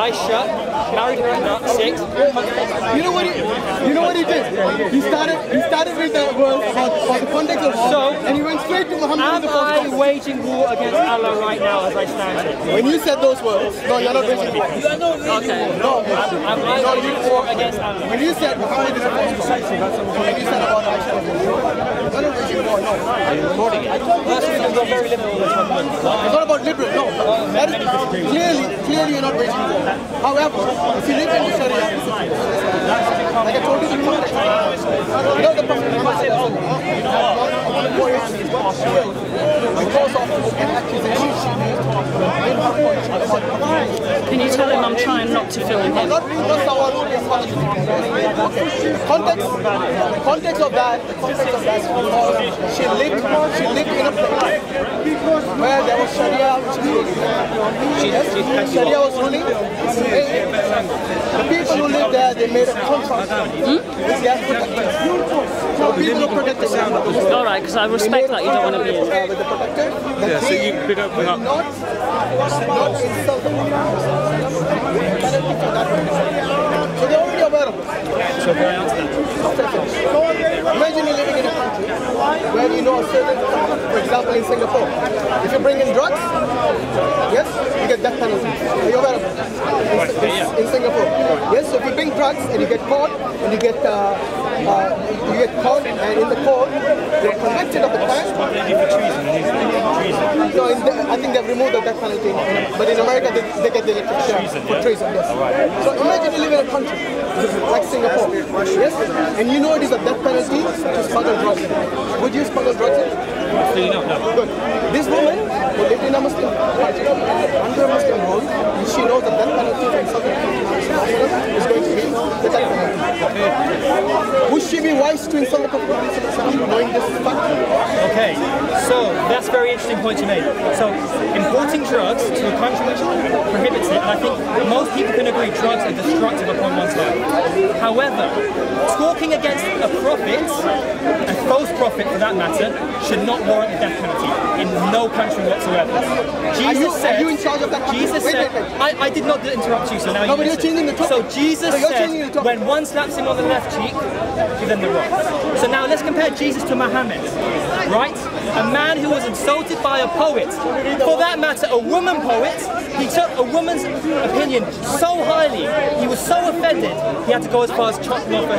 eyes shut, married her up, 6. You know what he did? He started with the words about the context of war, and he went straight to Muhammad. Am I waging war against Allah right now as I stand here? When you said those words, no, you're not waging war. Okay. No, am I waging war against Allah? When you said Muhammad is a false prophet, when you said about Aisha, you're not waging war, no. Are you recording it? That's because you're very liberal. It's not about liberal, no. That is clearly you're not waging war. However, if you live in the Sharia, like I told you before, you know the Prophet Muhammad said, because of an accusation in her point. Can you tell him I'm trying not to film him? Not someone who is the context of that is because she lived in a place where there was Sharia which was ruling. Sharia was ruling. The people who lived there, they made a contract with their protectors. So people who protect the sound. Alright, because I respect that you don't want to be in. With the protector, yeah, so you pick up not insult them. So they're already aware of it. So can I answer that? Imagine you're living in a country where you know a certain, for example in Singapore, if you bring in drugs, yes, you get death penalty. Are you aware of it? In Singapore. Yes, so if you bring drugs and you get caught, and you get caught, and in the court, you're convicted of the crime. No, I think they've removed the death penalty, but in America they get the electric chair for treason, yes. So imagine you live in a country like Singapore, yes, and you know it is a death penalty to smuggle drugs in. Would you smuggle drugs in? Absolutely not, no. Good. This woman who lived in a Muslim country, under a Muslim rule, she knows the death penalty from Southern is going to be the death penalty. Would she be wise to insult the Prophet knowing this fact? Okay, so that's a very interesting point you made. So importing drugs to a country which prohibits it, and I think most people can agree drugs are destructive upon one's life. However, talking against a prophet, a false prophet for that matter, should not warrant the death penalty in no country whatsoever. Are you in charge of that country? Jesus said, I did not interrupt you, so now but you're changing the topic. So Jesus said, when one slaps him on the left cheek, give them the right. So now let's compare Jesus to Muhammad, right? A man who was insulted by a poet. For that matter, a woman poet. He took a woman's opinion so highly, he was so offended, he had to go as far as chopping off her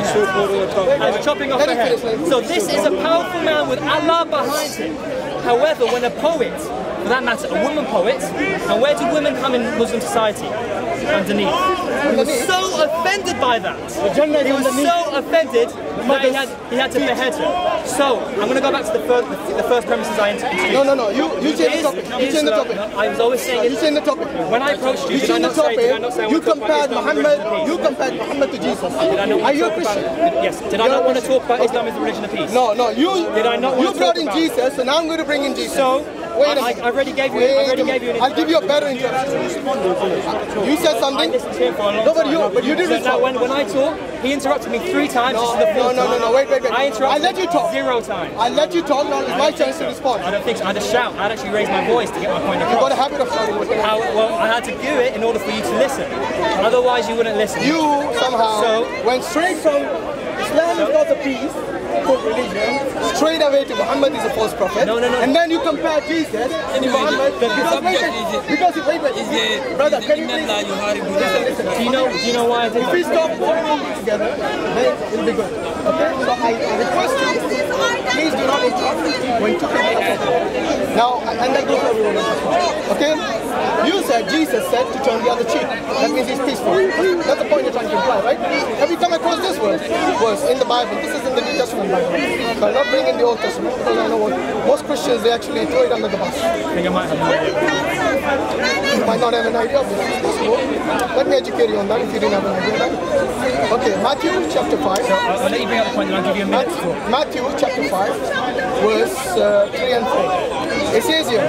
head. So this is a powerful man with Allah behind him. However, when a poet, for that matter, a woman poet, and where do women come in Muslim society? Underneath. He was so offended by that. He was so offended that he had to behead her. So I'm going to go back to the first premises I introduced. No. You changed the topic. You changed the topic. I was always saying you changed the topic. When I approached you, changed the topic. You compared Muhammad to Jesus. Are you a Christian? Yes. Did I not want to talk about Islam as the religion of peace? No. Did I not want to brought in Jesus, so now I'm going to bring in Jesus. So wait a I already gave you. I'll give you a better introduction. You said something. No, but you did respond. Now when I talk, he interrupted me 3 times. No, wait. I interrupted. let you talk. 0 times. I let you talk. Now it's my chance to respond. I don't think so. I had to shout. I had actually raised my voice to get my point across. You got a habit of shouting. Well, I had to do it in order for you to listen. Otherwise, you wouldn't listen. You somehow went straight from Islam is not a peace for religion, straight away to Muhammad is a false prophet. No. And then you compare Jesus to Muhammad because wait. Brother, can you please listen? Do you know why I did If we stop working together, then it'll be good. Okay? So I request you, please do not interrupt when talking about the prophet. Now, and that goes for everyone else. Okay? You said, Jesus said to turn the other cheek. That means he's peaceful. That's the point you're trying to imply, right? Have you come across this verse in the Bible? This is in the New Testament Bible. So I'm not bringing the Old Testament because I know what most Christians, they actually throw it under the bus. I think I might have an idea. You might not have an idea, but it's possible. Let me educate you on that if you didn't have an idea. Okay, Matthew chapter 5. So I'll let you bring up the point and I'll give you a minute to talk. Matthew chapter 5, verse 3 and 4. It says here.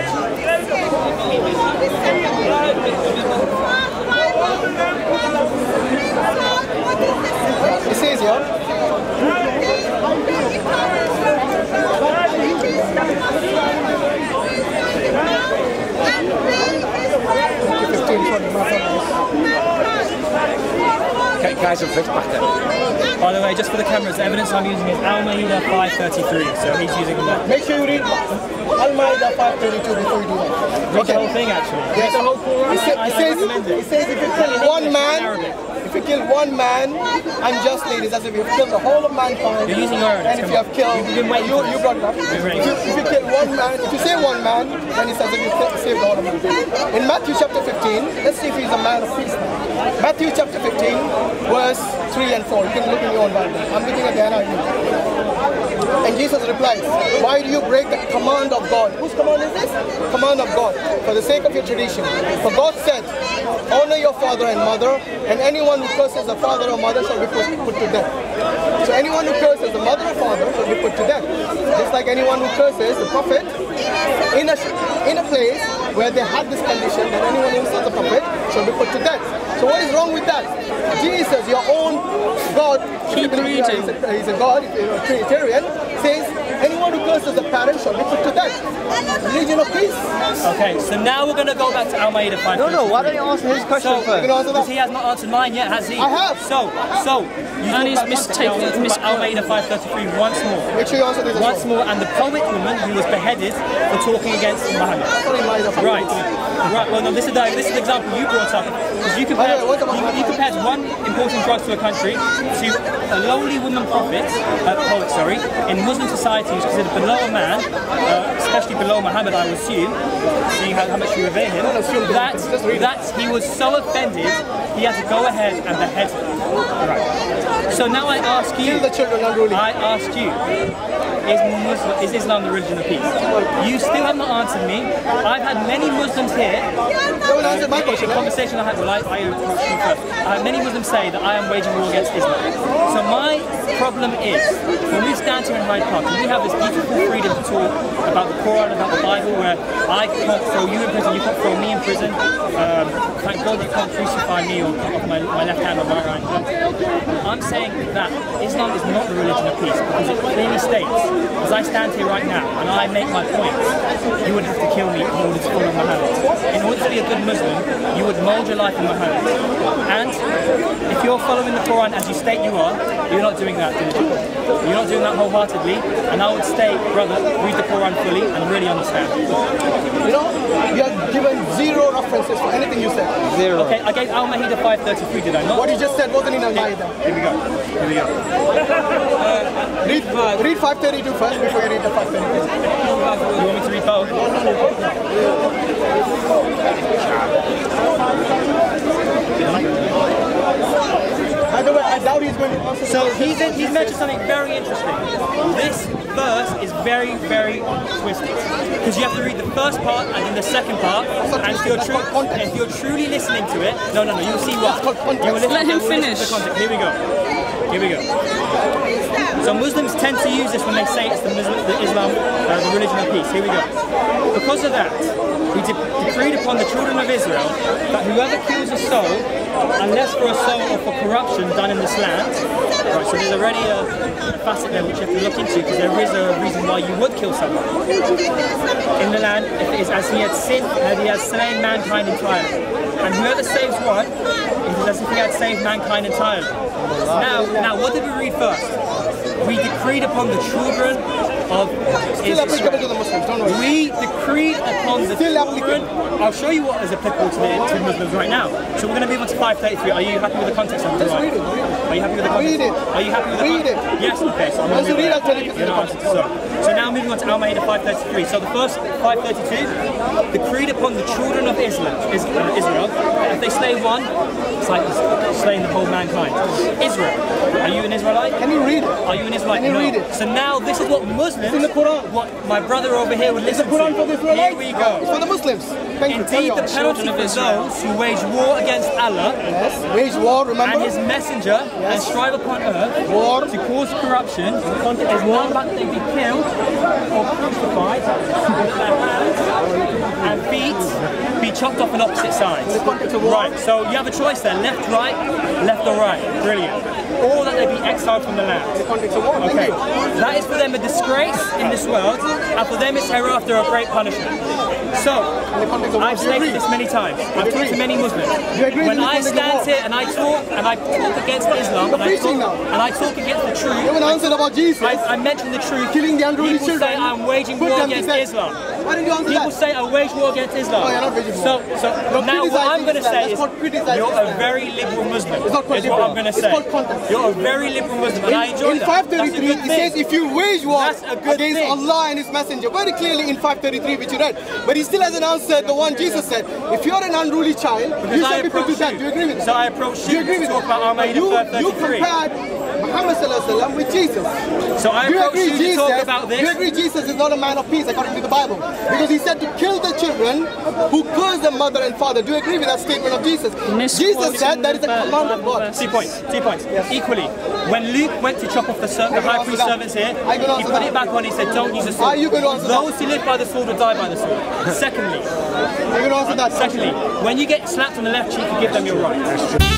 It says here. hij zijn vlucht pakte. By the way, just for the cameras, the evidence I'm using is Al-Ma'idah 533, so he's using that. Make sure you read Al-Ma'idah 532 before you do that. Read the whole thing, actually. Yes. Read the whole Quran. It says if you kill one man, unjustly, it is as if you've killed the whole of mankind. You're using your own. And if you have killed, you brought it up. If you kill one man, if you say one man, then it's as if you saved the whole of mankind. In Matthew chapter 15, let's see if he's a man of peace now. Matthew chapter 15, verse 3 and 4. You can look in your own Bible. I'm looking again. And Jesus replies, why do you break the command of God? Whose command is this? Command of God. For the sake of your tradition. For God said, honor your father and mother, and anyone who curses a father or mother shall be put to death. So anyone who curses a mother or father shall be put to death. Just like anyone who curses the prophet in a place where they had this condition that anyone who insults a prophet shall be put to death. So what is wrong with that? Jesus, your own God, keep reading. He's a God, a Trinitarian, says anyone who curses a parent shall be put to death. Religion of peace. Okay, so now we're going to go back to Al-Ma'idah 533. No, why don't you answer his question first? Because he has not answered mine yet, has he? I have. So you And he's talk mistaken. about Al-Ma'idah 533 once more. Make sure you answer this. Once more, and the poet woman who was beheaded for talking against Muhammad. Right. Well, no, this is the example you brought up. Because you compared one important drug to a country to a lowly woman poet, in Muslim society who's considered below a man, especially below Muhammad, I would assume, seeing how much you revere him, that he was so offended, he had to go ahead and behead her. Right. So now I ask you, is Islam the religion of peace? You still have not answered me. I've had many Muslims here, in conversation I had, I approached you first. I had many Muslims say that I am waging war against Islam. So my problem is, when we stand here in Hyde Park, and we have this beautiful freedom to talk about the Quran, about the Bible, where I can't throw you in prison, you can't throw me in prison. Thank God you can't crucify me or cut off my left hand or my right hand. I'm saying that Islam is not the religion of peace, because it clearly states, as I stand here right now and I make my point, you would have to kill me in order to follow Muhammad. In order to be a good Muslim, you would mold your life in Muhammad. And if you're following the Quran as you state you are, you're not doing that diligently. You're not doing that wholeheartedly. And I would state, brother, read the Quran fully and really understand. You know, you have given zero references for anything you said. Zero. Okay, I gave Al-Ma'idah 533, did I not? What you just said wasn't in Al-Ma'idah. Here we go. Read 532 first before you read the 532. You want me to read both? By the way, I doubt he's going to answer. So he's mentioned something very interesting. This verse is very, very twisted. Because you have to read the first part and then the second part. And if you're truly listening to it, no, you'll see what. Let him finish. Here we go. So Muslims tend to use this when they say it's the Islam, the religion of peace. Here we go. Because of that, we decreed upon the children of Israel that whoever kills a soul, unless for assault or for corruption done in this land, right, so there's already a facet there which you have to look into, because there is a reason why you would kill someone in the land, if it is as he had sinned, and he has slain mankind entirely. And whoever saves one, it is as if he had saved mankind entirely. Now, what did we read first? We decreed upon the children of Israel. To the Muslims, don't worry. We decreed upon the children. I'll show you what is applicable to Muslims right now. So we're going to move on to 533. Are you happy with the context of it? Just read it. Are you happy with the context? Read it. Are you happy with the context? Read it. Yes, okay. So I'm going to read it. I'll tell you. So now moving on to Al-Ma'idah 533. So the first 532, decreed upon the children of Israel, if they slay one, it's like slaying the whole mankind. Israel. Are you an Israelite? Can you read it? Are you an Israelite? Can you read it? So now this is what Muslims, it's in the Quran. What my brother over here would listen to. It's the Quran for the Israelites? Here we go. It's for the Muslims. Indeed, the penalty for those who wage war against Allah, wage war, remember, and His Messenger, and strive upon earth to cause corruption, is none but they be killed or crucified, with their hands and feet be chopped off on opposite sides. Right. So you have a choice there: left, right, left or right. Brilliant. Or that they be exiled from the land. Okay. That is for them a disgrace in this world, and for them it's hereafter a great punishment. So, I've stated this many times. I've talked to many Muslims. When I stand here and I talk against Islam, and I talk against the truth, about Jesus. I mention the truth. Killing the unruly people say children. I'm waging war against Islam. Why didn't you answer People that? say I wage war against Islam. Oh, you're not waging war. So now what I'm going to say is you're a very liberal Muslim. It's not called is what I'm going to say. It's called context. You're a very liberal Muslim, and I enjoy in that. 533, it says if you wage war That's a good against thing. Allah and His Messenger, very clearly in 533 which you read. But he still hasn't answered the one Jesus said. If you're an unruly child, you say people do that. Do you agree with that? So I approach Do you agree to with talk that? about Armageddon You 33. compared Muhammad sallallahu with Jesus. So I Do you approach agree you to Jesus? talk about this. Do you agree Jesus is not a man of peace according to the Bible? Because he said to kill the children who curse their mother and father. Do you agree with that statement of Jesus? Jesus said that is a command of God. 2 points. 2 points. Yes. Equally, when Luke went to chop off the high priest servants here, he put it back on. He said, "Don't use the sword. Are you going to answer Those who live by the sword will die by the sword." Secondly, Are you going to answer that? when you get slapped on the left cheek, you give them your right.